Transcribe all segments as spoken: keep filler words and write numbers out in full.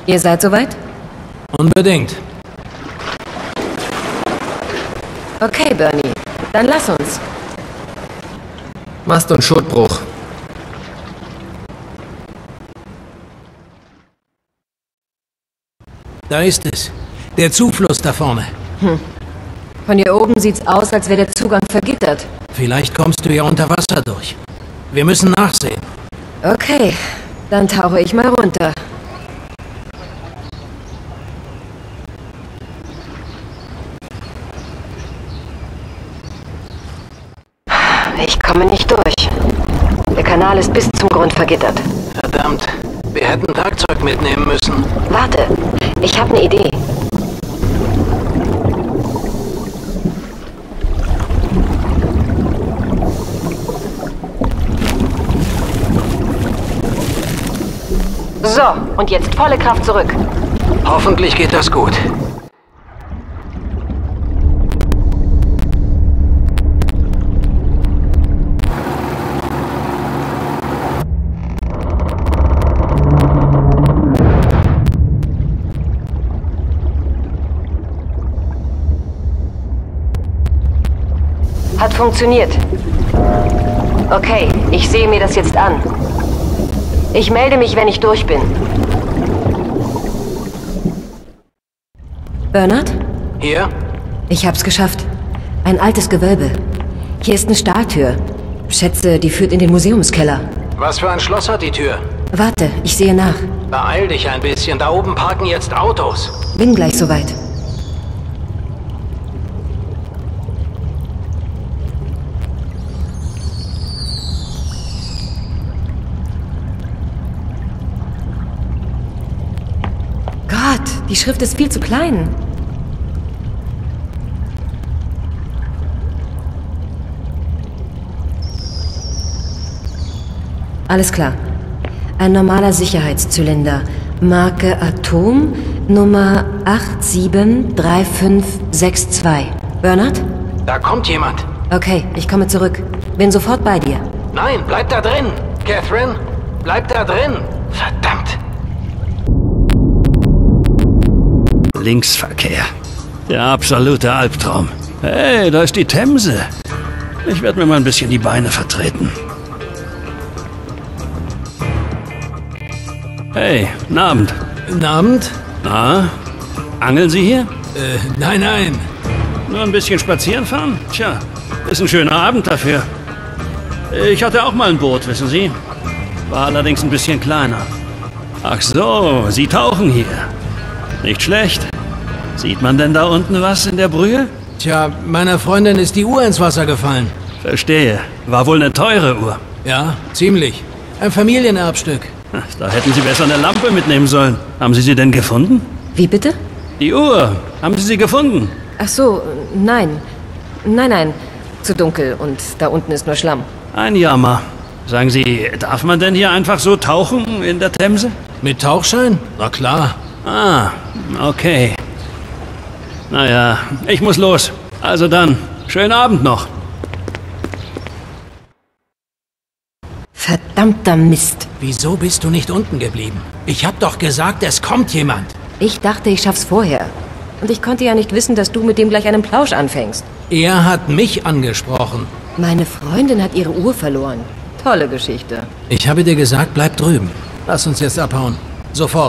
Ihr seid soweit? Unbedingt. Okay, Bernie. Dann lass uns. Mast- und Schotbruch. Da ist es. Der Zufluss da vorne. Hm. Von hier oben sieht's aus, als wäre der Zugang vergittert. Vielleicht kommst du ja unter Wasser durch. Wir müssen nachsehen. Okay, dann tauche ich mal runter. Ich komme nicht durch. Der Kanal ist bis zum Grund vergittert. Verdammt, wir hätten Werkzeug mitnehmen müssen. Warte, ich habe eine Idee. So, und jetzt volle Kraft zurück. Hoffentlich geht das gut. Hat funktioniert. Okay, ich sehe mir das jetzt an. Ich melde mich, wenn ich durch bin. Bernard? Hier? Ich hab's geschafft. Ein altes Gewölbe. Hier ist eine Stahltür. Schätze, die führt in den Museumskeller. Was für ein Schloss hat die Tür? Warte, ich sehe nach. Beeil dich ein bisschen. Da oben parken jetzt Autos. Bin gleich soweit. Gott, die Schrift ist viel zu klein. Alles klar. Ein normaler Sicherheitszylinder. Marke Atom, Nummer acht sieben drei fünf sechs zwei. Bernard? Da kommt jemand. Okay, ich komme zurück. Bin sofort bei dir. Nein, bleib da drin. Catherine, bleib da drin. Verdammt. Linksverkehr. Der absolute Albtraum. Hey, da ist die Themse. Ich werde mir mal ein bisschen die Beine vertreten. Hey, guten Abend. Guten Abend? Na, angeln Sie hier? Äh, nein, nein. Nur ein bisschen spazieren fahren? Tja, ist ein schöner Abend dafür. Ich hatte auch mal ein Boot, wissen Sie. War allerdings ein bisschen kleiner. Ach so, Sie tauchen hier. Nicht schlecht. Sieht man denn da unten was in der Brühe? Tja, meiner Freundin ist die Uhr ins Wasser gefallen. Verstehe. War wohl eine teure Uhr. Ja, ziemlich. Ein Familienerbstück. Da hätten Sie besser eine Lampe mitnehmen sollen. Haben Sie sie denn gefunden? Wie bitte? Die Uhr. Haben Sie sie gefunden? Ach so, nein. Nein, nein. Zu dunkel und da unten ist nur Schlamm. Ein Jammer. Sagen Sie, darf man denn hier einfach so tauchen in der Themse? Mit Tauchschein? Na klar. Ah, okay. Naja, ich muss los. Also dann, schönen Abend noch. Verdammter Mist. Wieso bist du nicht unten geblieben? Ich hab doch gesagt, es kommt jemand. Ich dachte, ich schaff's vorher. Und ich konnte ja nicht wissen, dass du mit dem gleich einen Plausch anfängst. Er hat mich angesprochen. Meine Freundin hat ihre Uhr verloren. Tolle Geschichte. Ich habe dir gesagt, bleib drüben. Lass uns jetzt abhauen. Sofort.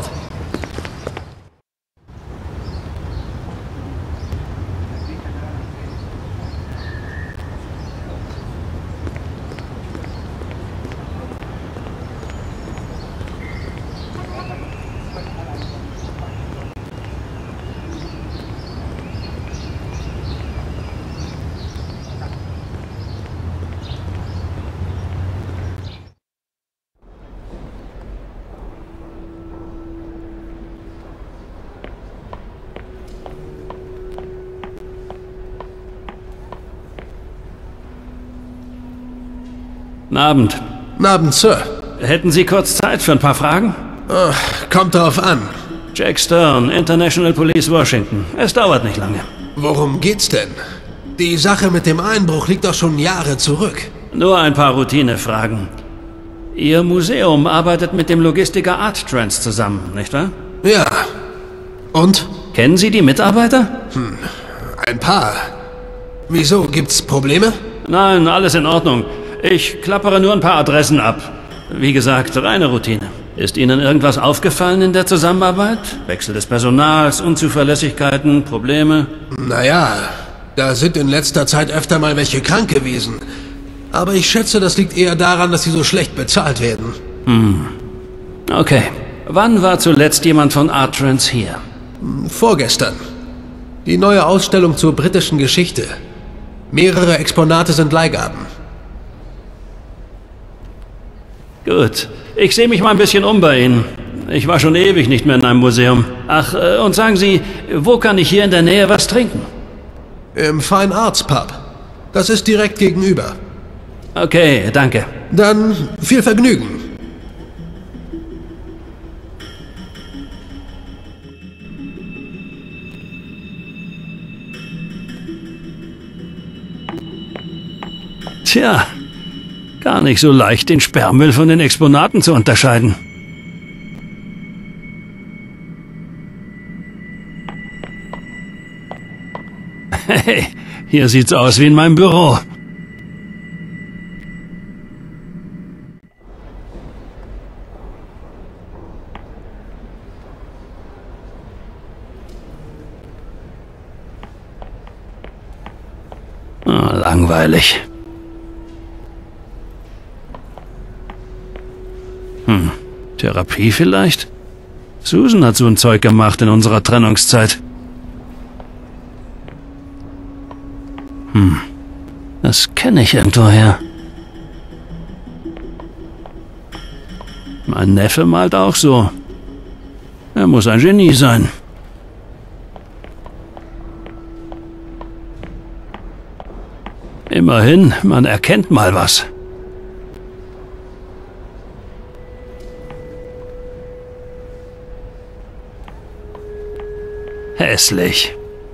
Guten Abend. Guten Abend, Sir. Hätten Sie kurz Zeit für ein paar Fragen? Oh, kommt drauf an. Jack Stern, International Police Washington. Es dauert nicht lange. Worum geht's denn? Die Sache mit dem Einbruch liegt doch schon Jahre zurück. Nur ein paar Routinefragen. Ihr Museum arbeitet mit dem Logistiker Art Trends zusammen, nicht wahr? Ja. Und? Kennen Sie die Mitarbeiter? Hm, ein paar. Wieso, gibt's Probleme? Nein, alles in Ordnung. Ich klappere nur ein paar Adressen ab. Wie gesagt, reine Routine. Ist Ihnen irgendwas aufgefallen in der Zusammenarbeit? Wechsel des Personals, Unzuverlässigkeiten, Probleme? Naja, da sind in letzter Zeit öfter mal welche krank gewesen. Aber ich schätze, das liegt eher daran, dass sie so schlecht bezahlt werden. Hm. Okay. Wann war zuletzt jemand von Artrans hier? Vorgestern. Die neue Ausstellung zur britischen Geschichte. Mehrere Exponate sind Leihgaben. Gut. Ich sehe mich mal ein bisschen um bei Ihnen. Ich war schon ewig nicht mehr in einem Museum. Ach, äh, und sagen Sie, wo kann ich hier in der Nähe was trinken? Im Fine Arts Pub. Das ist direkt gegenüber. Okay, danke. Dann viel Vergnügen. Tja, gar nicht so leicht, den Sperrmüll von den Exponaten zu unterscheiden. Hey, hier sieht's aus wie in meinem Büro. Oh, langweilig. Hm, Therapie vielleicht? Susan hat so ein Zeug gemacht in unserer Trennungszeit. Hm, das kenne ich irgendwoher. Mein Neffe malt auch so. Er muss ein Genie sein. Immerhin, man erkennt mal was. Hässlich.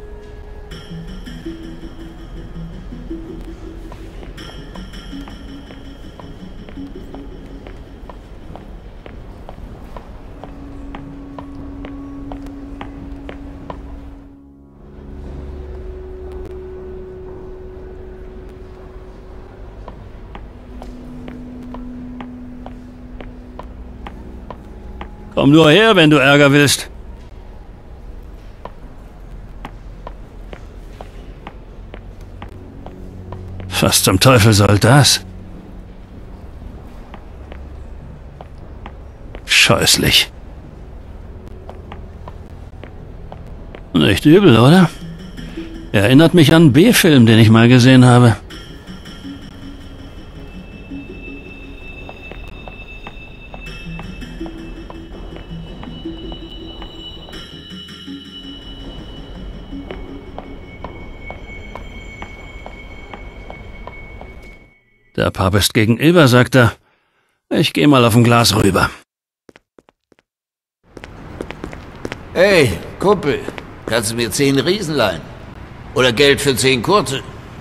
Komm nur her, wenn du Ärger willst. Was zum Teufel soll das? Scheußlich. Nicht übel, oder? Erinnert mich an einen B-Film, den ich mal gesehen habe. Der Pub ist gegenüber, sagt er. Ich gehe mal auf ein Glas rüber. Hey, Kumpel, kannst du mir zehn Riesen leihen? Oder Geld für zehn kurze?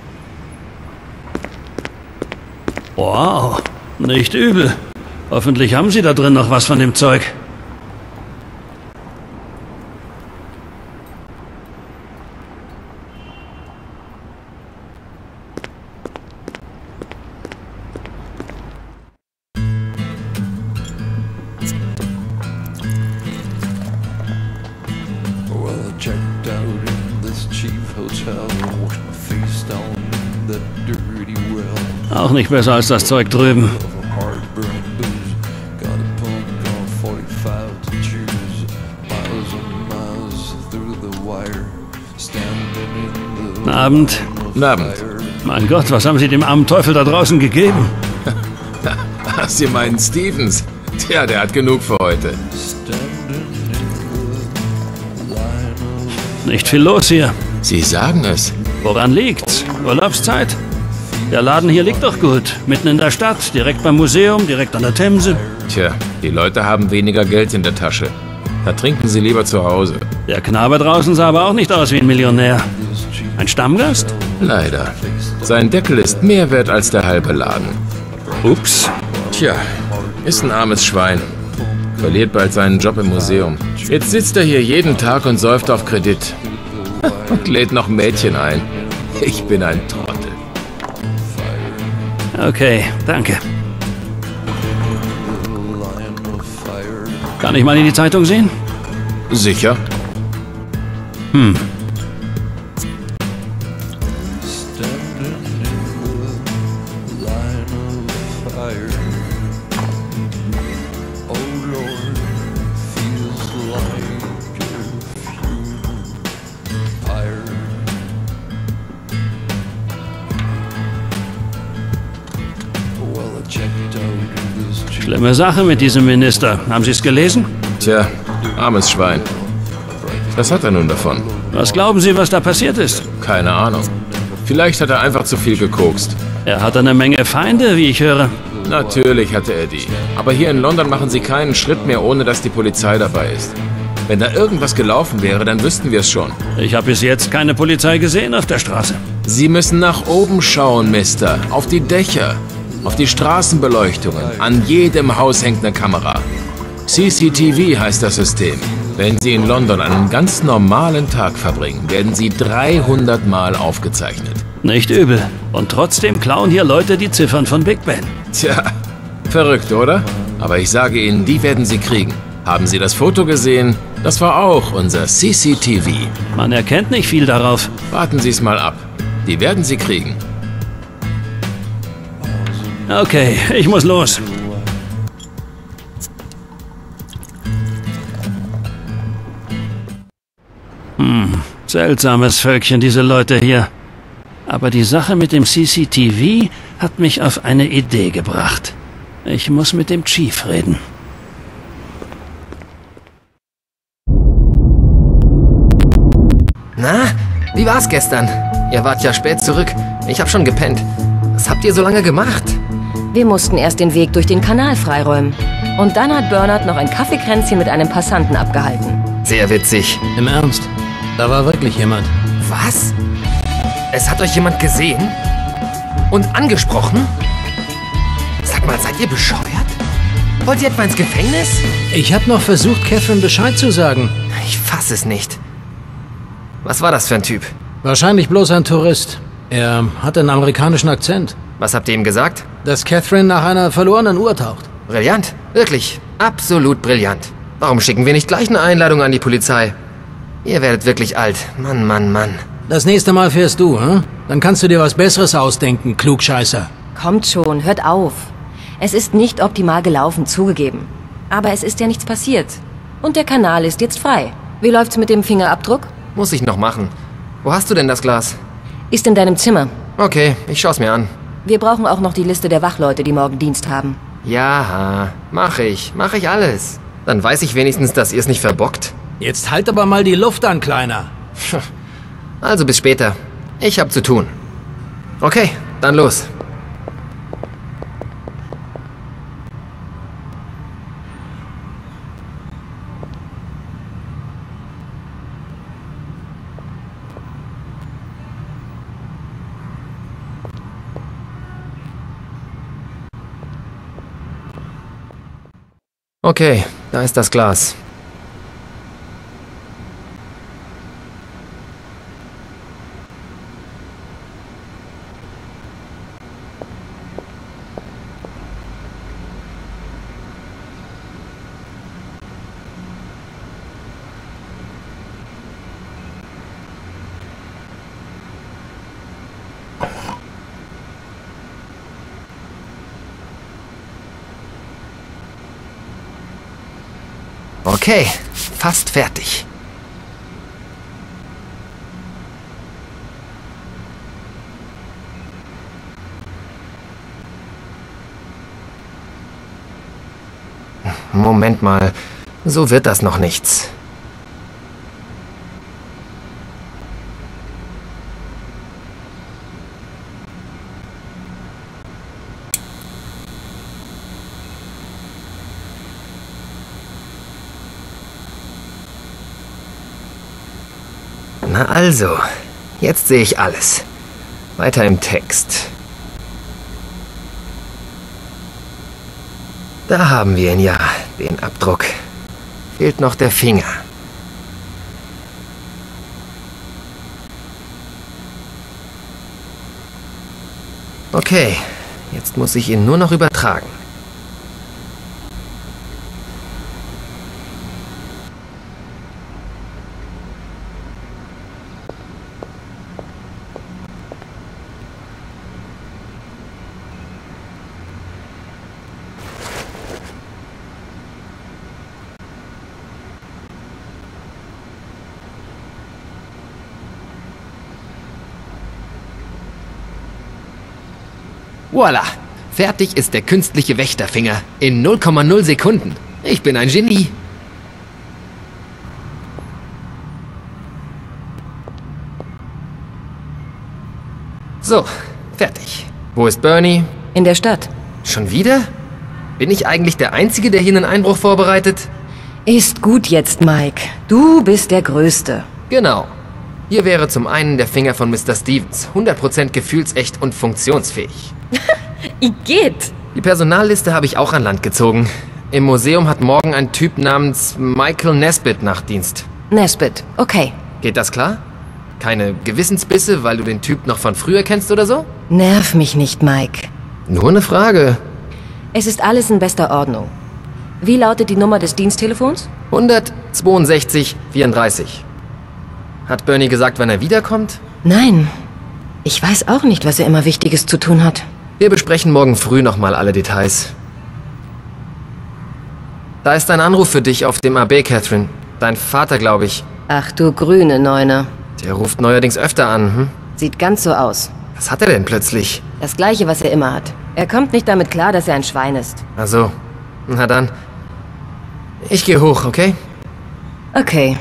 Wow, nicht übel. Hoffentlich haben Sie da drin noch was von dem Zeug. Checked out in this cheap hotel, washed my face down in that dirty well. Auch nicht besser als das Zeug drüben. Guten Abend. Guten Abend. Mein Gott, was haben Sie dem armen Teufel da draußen gegeben? Ach, Sie meinen Stevens? Tja, der hat genug für heute. Nicht viel los hier. Sie sagen es. Woran liegt's? Urlaubszeit? Der Laden hier liegt doch gut. Mitten in der Stadt, direkt beim Museum, direkt an der Themse. Tja, die Leute haben weniger Geld in der Tasche. Da trinken sie lieber zu Hause. Der Knabe draußen sah aber auch nicht aus wie ein Millionär. Ein Stammgast? Leider. Sein Deckel ist mehr wert als der halbe Laden. Ups. Tja, ist ein armes Schwein. Verliert bald seinen Job im Museum. Jetzt sitzt er hier jeden Tag und säuft auf Kredit. Und lädt noch Mädchen ein. Ich bin ein Trottel. Okay, danke. Kann ich mal in die Zeitung sehen? Sicher? Hm. Schlimme Sache mit diesem Minister. Haben Sie es gelesen? Tja, armes Schwein. Was hat er nun davon? Was glauben Sie, was da passiert ist? Keine Ahnung. Vielleicht hat er einfach zu viel gekokst. Er hat eine Menge Feinde, wie ich höre. Natürlich hatte er die. Aber hier in London machen sie keinen Schritt mehr, ohne dass die Polizei dabei ist. Wenn da irgendwas gelaufen wäre, dann wüssten wir es schon. Ich habe bis jetzt keine Polizei gesehen auf der Straße. Sie müssen nach oben schauen, Mister. Auf die Dächer. Auf die Straßenbeleuchtungen. An jedem Haus hängt eine Kamera. C C T V heißt das System. Wenn Sie in London einen ganz normalen Tag verbringen, werden Sie dreihundert Mal aufgezeichnet. Nicht übel. Und trotzdem klauen hier Leute die Ziffern von Big Ben. Tja, verrückt, oder? Aber ich sage Ihnen, die werden Sie kriegen. Haben Sie das Foto gesehen? Das war auch unser C C T V. Man erkennt nicht viel darauf. Warten Sie es mal ab. Die werden Sie kriegen. Okay, ich muss los. Hm, seltsames Völkchen, diese Leute hier. Aber die Sache mit dem C C T V hat mich auf eine Idee gebracht. Ich muss mit dem Chief reden. Na, wie war's gestern? Ihr wart ja spät zurück. Ich hab schon gepennt. Was habt ihr so lange gemacht? Wir mussten erst den Weg durch den Kanal freiräumen. Und dann hat Bernard noch ein Kaffeekränzchen mit einem Passanten abgehalten. Sehr witzig. Im Ernst? Da war wirklich jemand. Was? Es hat euch jemand gesehen? Und angesprochen? Sag mal, seid ihr bescheuert? Wollt ihr etwa ins Gefängnis? Ich habe noch versucht, Catherine Bescheid zu sagen. Ich fass es nicht. Was war das für ein Typ? Wahrscheinlich bloß ein Tourist. Er hatte einen amerikanischen Akzent. Was habt ihr ihm gesagt? Dass Catherine nach einer verlorenen Uhr taucht. Brillant. Wirklich. Absolut brillant. Warum schicken wir nicht gleich eine Einladung an die Polizei? Ihr werdet wirklich alt. Mann, Mann, Mann. Das nächste Mal fährst du, hm? Dann kannst du dir was Besseres ausdenken, Klugscheißer. Kommt schon, hört auf. Es ist nicht optimal gelaufen, zugegeben. Aber es ist ja nichts passiert. Und der Kanal ist jetzt frei. Wie läuft's mit dem Fingerabdruck? Muss ich noch machen. Wo hast du denn das Glas? Ist in deinem Zimmer. Okay, ich schau's mir an. Wir brauchen auch noch die Liste der Wachleute, die morgen Dienst haben. Ja, mach ich. Mach ich alles. Dann weiß ich wenigstens, dass ihr es nicht verbockt. Jetzt halt aber mal die Luft an, Kleiner. Also bis später. Ich hab zu tun. Okay, dann los. Okay, da ist das Glas. Okay, fast fertig. Moment mal, so wird das noch nichts. Na also, jetzt sehe ich alles. Weiter im Text. Da haben wir ihn ja, den Abdruck. Fehlt noch der Finger. Okay, jetzt muss ich ihn nur noch übertragen. Voila! Fertig ist der künstliche Wächterfinger. In null Komma null Sekunden. Ich bin ein Genie. So, fertig. Wo ist Bernie? In der Stadt. Schon wieder? Bin ich eigentlich der Einzige, der hier einen Einbruch vorbereitet? Ist gut jetzt, Mike. Du bist der Größte. Genau. Hier wäre zum einen der Finger von Mister Stevens. hundert Prozent gefühlsecht und funktionsfähig. Igitt! Die Personalliste habe ich auch an Land gezogen. Im Museum hat morgen ein Typ namens Michael Nesbitt Nachtdienst. Nesbitt, okay. Geht das klar? Keine Gewissensbisse, weil du den Typ noch von früher kennst oder so? Nerv mich nicht, Mike. Nur eine Frage. Es ist alles in bester Ordnung. Wie lautet die Nummer des Diensttelefons? hundertzweiundsechzig vierunddreißig. Hat Bernie gesagt, wann er wiederkommt? Nein. Ich weiß auch nicht, was er immer Wichtiges zu tun hat. Wir besprechen morgen früh nochmal alle Details. Da ist ein Anruf für dich auf dem A B, Catherine. Dein Vater, glaube ich. Ach du grüne Neune. Der ruft neuerdings öfter an, hm? Sieht ganz so aus. Was hat er denn plötzlich? Das Gleiche, was er immer hat. Er kommt nicht damit klar, dass er ein Schwein ist. Ach so. Na dann. Ich gehe hoch, okay? Okay.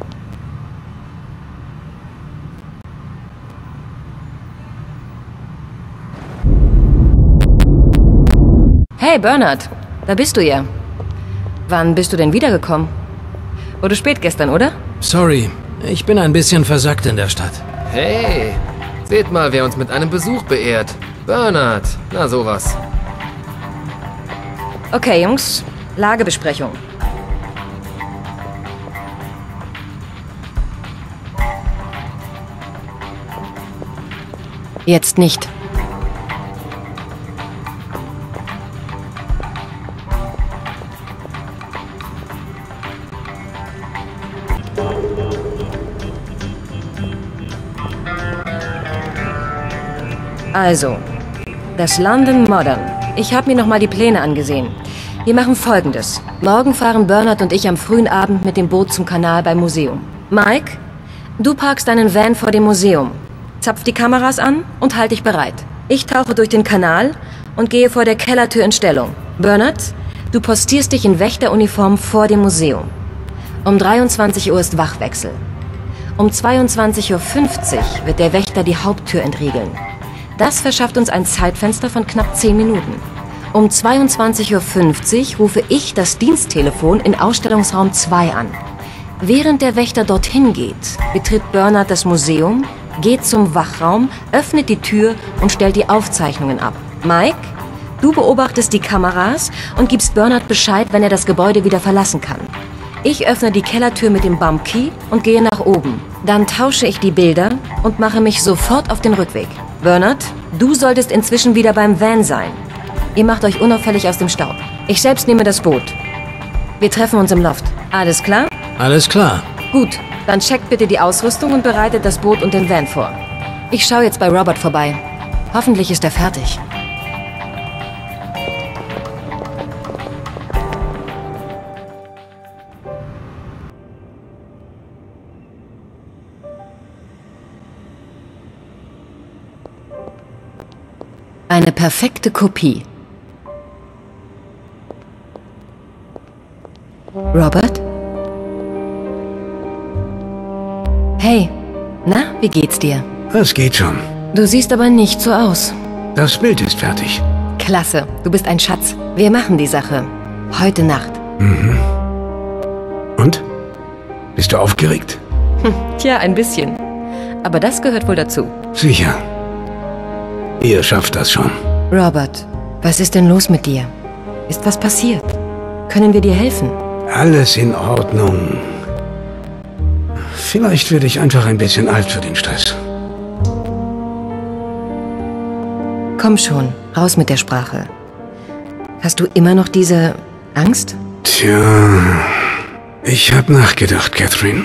Hey, Bernard. Da bist du ja. Wann bist du denn wiedergekommen? Wurde spät gestern, oder? Sorry, ich bin ein bisschen versackt in der Stadt. Hey, seht mal, wer uns mit einem Besuch beehrt. Bernard. Na sowas. Okay, Jungs. Lagebesprechung. Jetzt nicht. Also, das London Modern. Ich habe mir nochmal die Pläne angesehen. Wir machen Folgendes. Morgen fahren Bernard und ich am frühen Abend mit dem Boot zum Kanal beim Museum. Mike, du parkst deinen Van vor dem Museum. Zapf die Kameras an und halt dich bereit. Ich tauche durch den Kanal und gehe vor der Kellertür in Stellung. Bernard, du postierst dich in Wächteruniform vor dem Museum. Um dreiundzwanzig Uhr ist Wachwechsel. Um zweiundzwanzig Uhr fünfzig wird der Wächter die Haupttür entriegeln. Das verschafft uns ein Zeitfenster von knapp zehn Minuten. Um zweiundzwanzig Uhr fünfzig rufe ich das Diensttelefon in Ausstellungsraum zwei an. Während der Wächter dorthin geht, betritt Bernard das Museum, geht zum Wachraum, öffnet die Tür und stellt die Aufzeichnungen ab. Mike, du beobachtest die Kameras und gibst Bernard Bescheid, wenn er das Gebäude wieder verlassen kann. Ich öffne die Kellertür mit dem Bumpkey und gehe nach oben. Dann tausche ich die Bilder und mache mich sofort auf den Rückweg. Bernard, du solltest inzwischen wieder beim Van sein. Ihr macht euch unauffällig aus dem Staub. Ich selbst nehme das Boot. Wir treffen uns im Loft. Alles klar? Alles klar. Gut, dann checkt bitte die Ausrüstung und bereitet das Boot und den Van vor. Ich schaue jetzt bei Robert vorbei. Hoffentlich ist er fertig. Eine perfekte Kopie. Robert? Hey, na, wie geht's dir? Das geht schon. Du siehst aber nicht so aus. Das Bild ist fertig. Klasse, du bist ein Schatz. Wir machen die Sache. Heute Nacht. Mhm. Und? Bist du aufgeregt? Hm, tja, ein bisschen. Aber das gehört wohl dazu. Sicher. Ihr schafft das schon. Robert, was ist denn los mit dir? Ist was passiert? Können wir dir helfen? Alles in Ordnung. Vielleicht werde ich einfach ein bisschen alt für den Stress. Komm schon, raus mit der Sprache. Hast du immer noch diese Angst? Tja, ich hab nachgedacht, Catherine.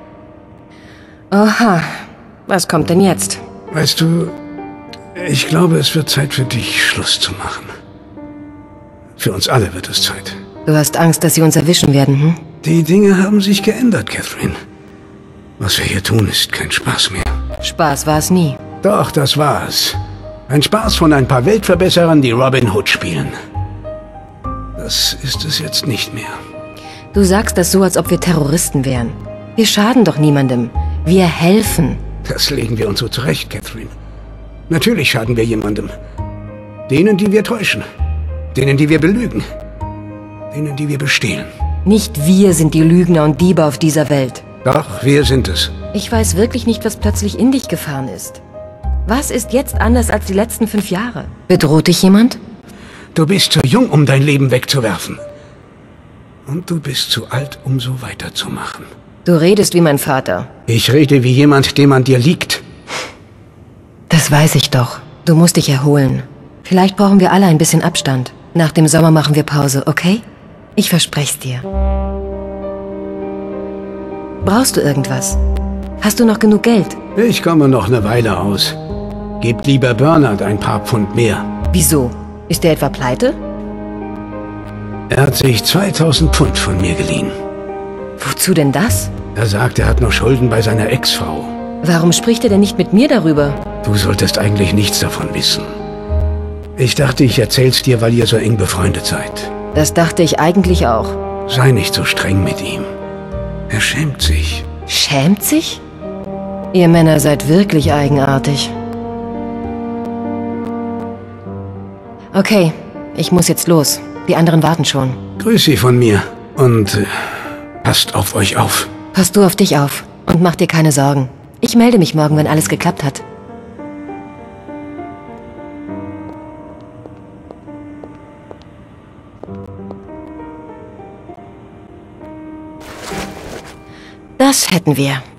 Oha, was kommt denn jetzt? Weißt du, ich glaube, es wird Zeit für dich, Schluss zu machen. Für uns alle wird es Zeit. Du hast Angst, dass sie uns erwischen werden, hm? Die Dinge haben sich geändert, Catherine. Was wir hier tun, ist kein Spaß mehr. Spaß war es nie. Doch, das war es. Ein Spaß von ein paar Weltverbesserern, die Robin Hood spielen. Das ist es jetzt nicht mehr. Du sagst das so, als ob wir Terroristen wären. Wir schaden doch niemandem. Wir helfen. Das legen wir uns so zurecht, Catherine. Natürlich schaden wir jemandem. Denen, die wir täuschen. Denen, die wir belügen. Denen, die wir bestehlen. Nicht wir sind die Lügner und Diebe auf dieser Welt. Doch, wir sind es. Ich weiß wirklich nicht, was plötzlich in dich gefahren ist. Was ist jetzt anders als die letzten fünf Jahre? Bedroht dich jemand? Du bist zu jung, um dein Leben wegzuwerfen. Und du bist zu alt, um so weiterzumachen. Du redest wie mein Vater. Ich rede wie jemand, dem an dir liegt. Das weiß ich doch. Du musst dich erholen. Vielleicht brauchen wir alle ein bisschen Abstand. Nach dem Sommer machen wir Pause, okay? Ich verspreche es dir. Brauchst du irgendwas? Hast du noch genug Geld? Ich komme noch eine Weile aus. Gebt lieber Bernard ein paar Pfund mehr. Wieso? Ist der etwa pleite? Er hat sich zweitausend Pfund von mir geliehen. Wozu denn das? Er sagt, er hat noch Schulden bei seiner Ex-Frau. Warum spricht er denn nicht mit mir darüber? Du solltest eigentlich nichts davon wissen. Ich dachte, ich erzähl's dir, weil ihr so eng befreundet seid. Das dachte ich eigentlich auch. Sei nicht so streng mit ihm. Er schämt sich. Schämt sich? Ihr Männer seid wirklich eigenartig. Okay, ich muss jetzt los. Die anderen warten schon. Grüß sie von mir und äh, passt auf euch auf. Pass du auf dich auf und mach dir keine Sorgen. Ich melde mich morgen, wenn alles geklappt hat. Das hätten wir.